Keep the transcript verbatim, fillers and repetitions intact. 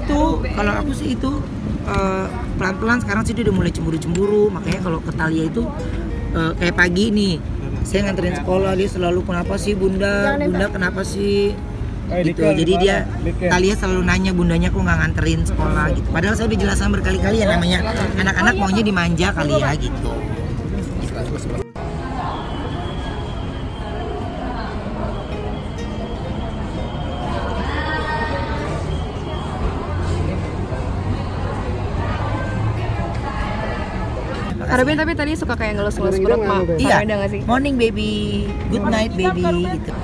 itu kalau aku sih itu uh, pelan-pelan sekarang sih dia udah mulai cemburu-cemburu. Makanya kalau ke Talia itu uh, kayak pagi nih saya nganterin sekolah, dia selalu kenapa sih bunda, bunda kenapa sih gitu. Jadi dia Talia selalu nanya bundanya kok nggak nganterin sekolah gitu. Padahal saya udah jelasin berkali-kali ya namanya anak-anak maunya dimanja kali ya gitu. Arabin tapi tadi suka kayak ngelus-ngelus perut mak. Iya, morning baby, good night baby gitu.